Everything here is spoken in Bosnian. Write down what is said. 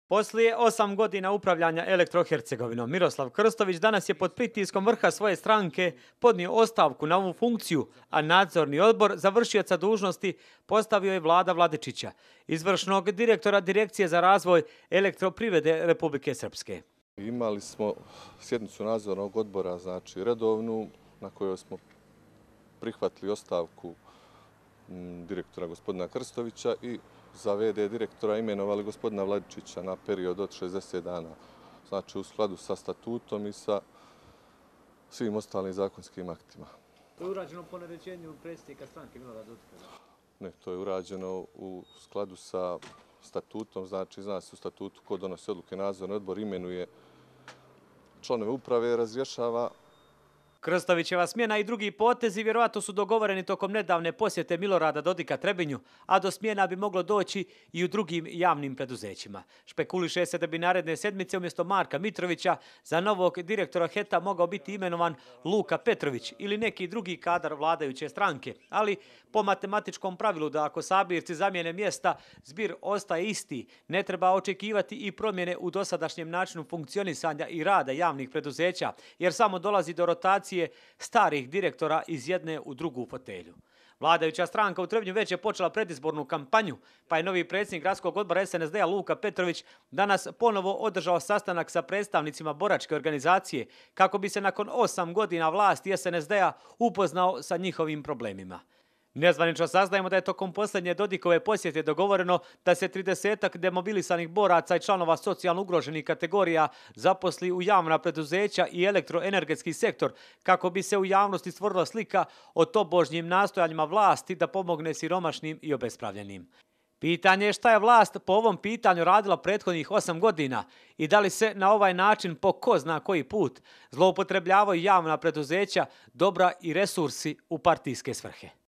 Poslije 8 godina upravljanja Elektrohercegovinom, Miroslav Krstović danas je pod pritiskom vrha svoje stranke podnio ostavku na ovu funkciju, a nadzorni odbor za vršioca dužnosti postavio je Vlada Vladičića, izvršnog direktora Direkcije za razvoj elektroprivrede Republike Srpske. Imali smo sjednicu nadzornog odbora, znači redovnu, na kojoj smo prihvatili ostavku direktora gospodina Krstovića i za VD direktora imenovali gospodina Vladičića na period od 60 dana. Znači u skladu sa statutom i sa svim ostalim zakonskim aktima. To je urađeno po naređenju predsjednika stranke Milorada Dodika? Ne, to je urađeno u skladu sa statutom, znači zna se u statutu ko donosi odluke, nadzorni odbor imenuje članove uprave, razrješava. Krstovićeva smjena i drugi potezi vjerovatno su dogovoreni tokom nedavne posjete Milorada Dodika Trebinju, a do smjena bi moglo doći i u drugim javnim preduzećima. Špekuliše se da bi naredne sedmice umjesto Marka Mitrovića za novog direktora HET-a mogao biti imenovan Luka Petrović ili neki drugi kadar vladajuće stranke. Ali po matematičkom pravilu da ako sabirci zamijene mjesta, zbir ostaje isti, ne treba očekivati i promjene u dosadašnjem načinu funkcionisanja i rada javnih preduzeća, jer samo dolazi do rotacije starih direktora iz jedne u drugu fotelju. Vladajuća stranka u Trebinju već je počela predizbornu kampanju, pa je novi predsjednik gradskog odbora SNSD-a Luka Petrović danas ponovo održao sastanak sa predstavnicima boračke organizacije kako bi se nakon 8 godina vlasti SNSD-a upoznao sa njihovim problemima. Nezvanično saznajemo da je tokom posljednje Dodikove posjete dogovoreno da se 30-ak demobilisanih boraca i članova socijalno ugroženih kategorija zaposli u javna preduzeća i elektroenergetski sektor kako bi se u javnosti stvorila slika o tobožnjim nastojanjima vlasti da pomogne siromašnim i obespravljenim. Pitanje je šta je vlast po ovom pitanju radila prethodnih 8 godina i da li se na ovaj način po ko zna koji put zloupotrebljavaju javna preduzeća, dobra i resursi u partijske svrhe.